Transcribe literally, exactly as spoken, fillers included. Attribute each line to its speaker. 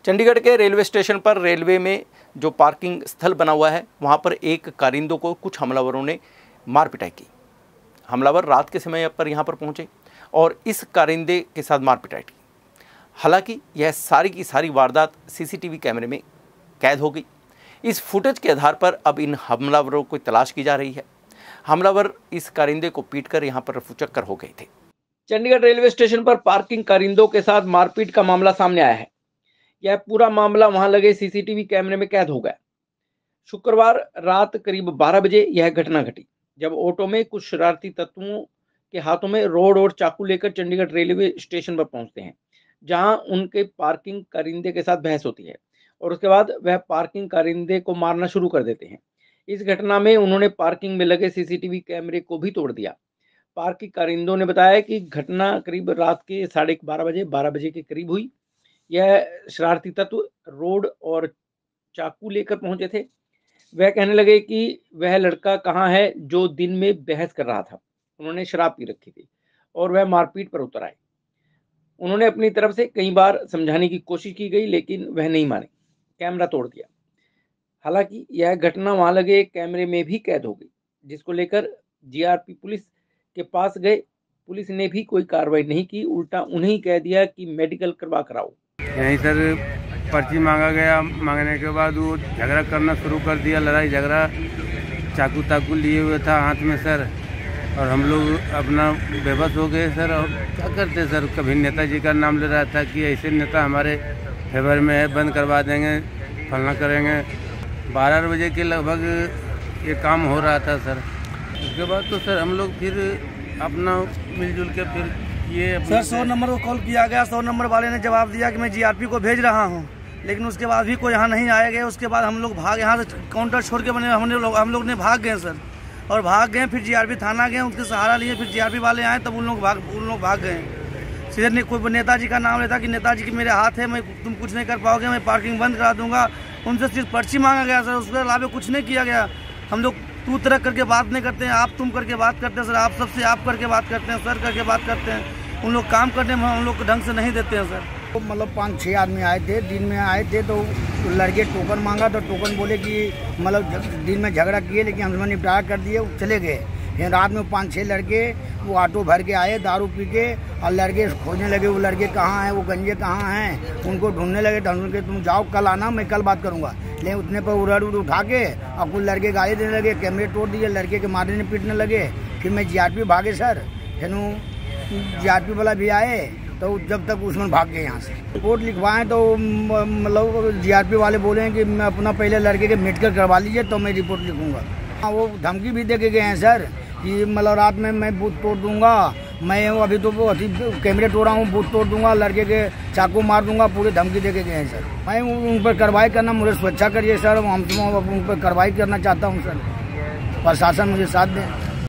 Speaker 1: चंडीगढ़ के railway station पर railway में जो पार्किंग स्थल बना हुआ है वहाँ पर एक कारिंदों को कुछ हमलावरों ने मार पिटाई की। हमलावर रात के समय पर यहाँ पर पहुँचे और इस कारिंदे के साथ मार पिटाई की। हालांकि यह सारी की सारी वारदात सीसीटीवी कैमरे में कैद हो गई। इस फुटेज के आधार पर अब इन हमलावरों की तलाश की जा रही है। हमलावर इस कारिंदे को पीटकर यहाँ पर रफूचक्कर हो गए थे। चंडीगढ़ रेलवे स्टेशन पर पार्किंग कारिंदों के साथ मारपीट का मामला सामने आया है। यह पूरा मामला वहां लगे सीसीटीवी कैमरे में कैद हो गया। शुक्रवार रात करीब बारह बजे यह घटना घटी, जब ऑटो में कुछ शरारती तत्वों के हाथों में रोड और चाकू लेकर चंडीगढ़ रेलवे स्टेशन पर पहुंचते हैं, जहां उनके पार्किंग कारिंदे के साथ बहस होती है और उसके बाद वह पार्किंग कारिंदे को मारना शुरू कर देते हैं। इस घटना में उन्होंने पार्किंग में लगे सीसीटीवी कैमरे को भी तोड़ दिया। पार्किंग कारिंदों ने बताया कि घटना करीब रात के साढ़े बारह बजे बारह बजे के करीब हुई। यह शरारती तत्व रोड और चाकू लेकर पहुंचे थे। वह कहने लगे कि वह लड़का कहाँ है जो दिन में बहस कर रहा था। उन्होंने शराब पी रखी थी और वह मारपीट पर उतर आए। उन्होंने अपनी तरफ से कई बार समझाने की कोशिश की गई, लेकिन वह नहीं माने, कैमरा तोड़ दिया। हालांकि यह घटना वहां लगे कैमरे में भी कैद हो गई, जिसको लेकर जीआरपी पुलिस के पास गए। पुलिस ने भी कोई कार्रवाई नहीं की, उल्टा उन्हें कह दिया कि मेडिकल करवा कराओ।
Speaker 2: यहीं सर पर्ची मांगा गया, मांगने के बाद वो झगड़ा करना शुरू कर दिया, लड़ाई झगड़ा, चाकू ताकू लिए हुए था हाथ में सर, और हम लोग अपना बेबस हो गए सर। और क्या करते सर, कभी नेताजी का नाम ले रहा था कि ऐसे नेता हमारे फेवर में है, बंद करवा देंगे, फलना करेंगे। बारह बजे के लगभग ये काम हो रहा था सर। उसके बाद तो सर हम लोग फिर अपना मिलजुल के फिर ये
Speaker 3: सर सौ नंबर को कॉल किया गया। सौ नंबर वाले ने जवाब दिया कि मैं जीआरपी को भेज रहा हूं, लेकिन उसके बाद भी कोई यहाँ नहीं आए गए। उसके बाद हम लोग भाग यहाँ से काउंटर छोड़ के बने हमने लोग हम लोग ने भाग गए सर, और भाग गए। फिर जीआरपी थाना गए, उनके सहारा लिए, फिर जीआरपी वाले आए, तब उन लोग भाग उन लोग भाग गए। सीधे ने कोई नेताजी का नाम लेता कि नेताजी के मेरे हाथ है, मैं तुम कुछ नहीं कर पाओगे, मैं पार्किंग बंद करा दूंगा। उनसे सिर्फ पर्ची मांगा गया सर, उसके अलावा कुछ नहीं किया गया। हम लोग तू तरह करके बात नहीं करते हैं, आप तुम करके बात करते हैं सर, आप सबसे आप करके बात करते हैं, सर करके बात करते हैं। उन लोग काम करने में हम लोग को ढंग से नहीं देते हैं सर।
Speaker 4: तो मतलब पाँच छः आदमी आए थे, दिन में आए थे, तो लड़के टोकन मांगा तो टोकन बोले कि मतलब दिन में झगड़ा किए, लेकिन हमने निपटारा कर दिए, चले गए। फिर रात में पाँच छः लड़के वो ऑटो भर के आए दारू पी के, और लड़के खोजने लगे वो लड़के कहाँ हैं, वो गंजे कहाँ हैं, उनको ढूंढने लगे। ढूंढ के तुम जाओ, कल आना, मैं कल बात करूँगा। लेकिन उतने पर उड़ उड़ उठा के और कुछ लड़के गाली देने लगे, कैमरे तोड़ दिए, लड़के के मारने पीटने लगे। फिर मैं जीआरपी भागे सर, फिर जीआरपी वाला भी आए, तो जब तक उसमें भाग गए यहाँ से। रिपोर्ट लिखवाएं तो मतलब जीआरपी वाले बोले कि मैं अपना पहले लड़के के मेडिकल करवा लीजिए तो मैं रिपोर्ट लिखूंगा। हाँ, वो धमकी भी दे के गए हैं सर कि मतलब रात में मैं बूथ तोड़ दूंगा, मैं अभी तो वो कैमरे तोड़ा हूँ, बूथ तोड़ दूंगा, लड़के के चाकू मार दूंगा, पूरी धमकी दे के गए हैं सर। मैं उन पर कार्रवाई करना, मुझे स्वेच्छा करिए सर, हम उन पर कार्रवाई करना चाहता हूँ सर, प्रशासन मुझे साथ दें।